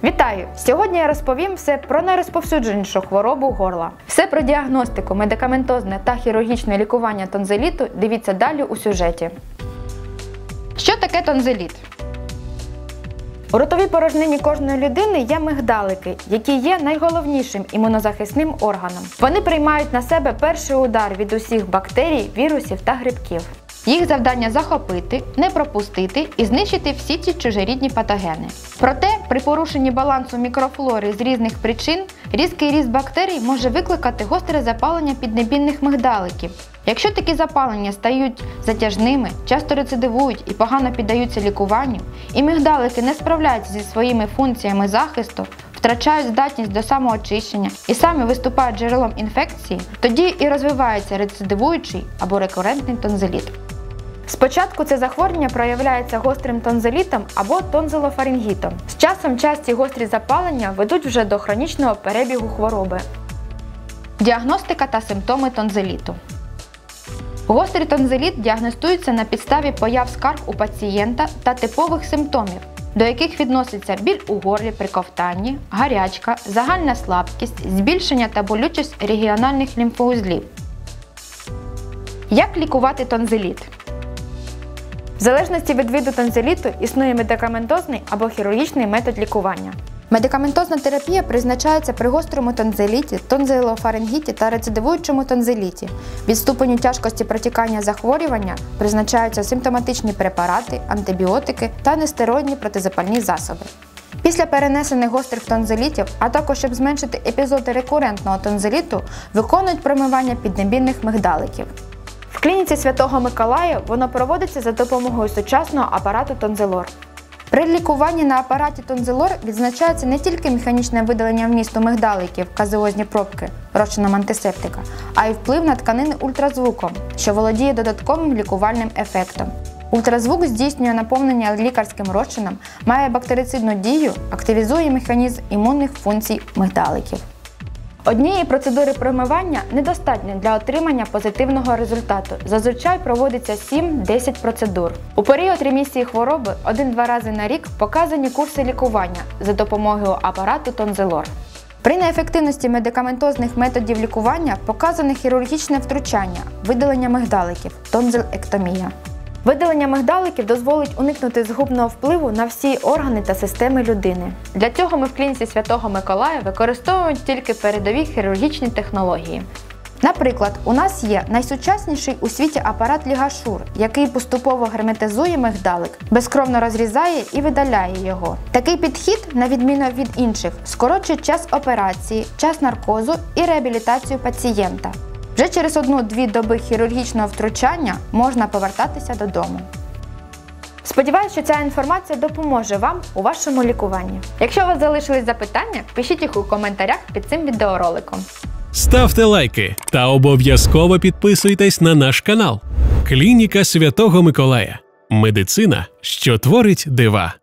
Вітаю! Сьогодні я розповім все про найрозповсюдженішу хворобу горла. Все про діагностику, медикаментозне та хірургічне лікування тонзиліту дивіться далі у сюжеті. Що таке тонзиліт? У ротовій порожнині кожної людини є мигдалики, які є найголовнішим імунозахисним органом. Вони приймають на себе перший удар від усіх бактерій, вірусів та грибків. Їх завдання – захопити, не пропустити і знищити всі ці чужорідні патогени. Проте, при порушенні балансу мікрофлори з різних причин, різкий ріст бактерій може викликати гостре запалення піднебільних мигдаликів. Якщо такі запалення стають затяжними, часто рецидивують і погано піддаються лікуванню, і мигдалики не справляються зі своїми функціями захисту, втрачають здатність до самоочищення і самі виступають джерелом інфекції, тоді і розвивається рецидивуючий або рекурентний тонзиліт. Спочатку це захворювання проявляється гострим тонзилітом або тонзилофарингітом. З часом часті гострі запалення ведуть вже до хронічного перебігу хвороби. Діагностика та симптоми тонзиліту. Гострий тонзиліт діагностується на підставі появ скарг у пацієнта та типових симптомів, до яких відносяться біль у горлі при ковтанні, гарячка, загальна слабкість, збільшення та болючість регіональних лімфоузлів. Як лікувати тонзиліт? В залежності від виду тонзиліту існує медикаментозний або хірургічний метод лікування. Медикаментозна терапія призначається при гострому тонзиліті, тонзилофарингіті та рецидивуючому тонзиліті. Від ступеню тяжкості протікання захворювання призначаються симптоматичні препарати, антибіотики та нестероїдні протизапальні засоби. Після перенесених гострих тонзилітів, а також щоб зменшити епізоди рекурентного тонзиліту, виконують промивання піднебільних мигдаликів. В клініці Святого Миколая воно проводиться за допомогою сучасного апарату Тонзилор. При лікуванні на апараті Тонзилор відзначається не тільки механічне видалення вмісту мигдаликів, казеозні пробки, розчином антисептика, а й вплив на тканини ультразвуком, що володіє додатковим лікувальним ефектом. Ультразвук здійснює наповнення лікарським розчином, має бактерицидну дію, активізує механізм імунних функцій мигдаликів. Однієї процедури промивання недостатньо для отримання позитивного результату. Зазвичай проводиться 7-10 процедур. У період ремісії хвороби 1-2 рази на рік показані курси лікування за допомогою апарату Тонзилор. При неефективності медикаментозних методів лікування показане хірургічне втручання, видалення мигдаликів, тонзилектомія. Видалення мигдаликів дозволить уникнути згубного впливу на всі органи та системи людини. Для цього ми в клініці Святого Миколая використовуємо тільки передові хірургічні технології. Наприклад, у нас є найсучасніший у світі апарат Лігашур, який поступово герметизує мигдалик, безкровно розрізає і видаляє його. Такий підхід, на відміну від інших, скорочує час операції, час наркозу і реабілітацію пацієнта. Вже через 1-2 доби хірургічного втручання можна повертатися додому. Сподіваюся, що ця інформація допоможе вам у вашому лікуванні. Якщо у вас залишились запитання, пишіть їх у коментарях під цим відеороликом. Ставте лайки та обов'язково підписуйтесь на наш канал. Клініка Святого Миколая. Медицина, що творить дива.